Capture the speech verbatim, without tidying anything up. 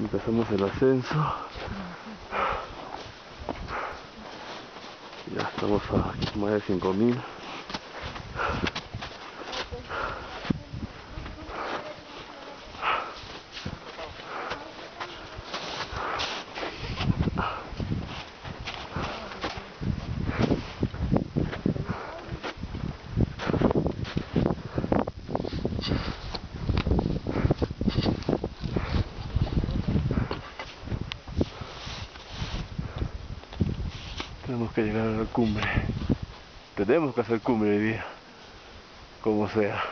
Empezamos el ascenso. Ya estamos a más de cinco mil. Tenemos que llegar a la cumbre. Tenemos que hacer cumbre hoy día, como sea.